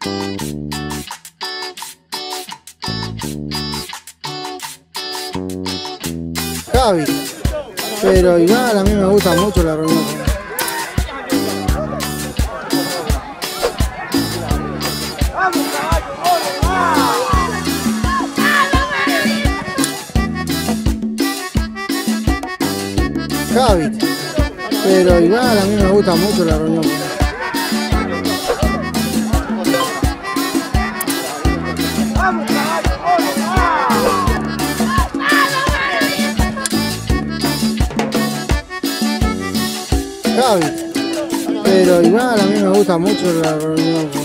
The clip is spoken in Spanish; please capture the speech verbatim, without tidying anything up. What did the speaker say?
Javi, pero igual a mí me gusta mucho la reunión. Javi, pero igual a mí me gusta mucho la reunión. Javi, pero igual a mí me gusta mucho la reunión.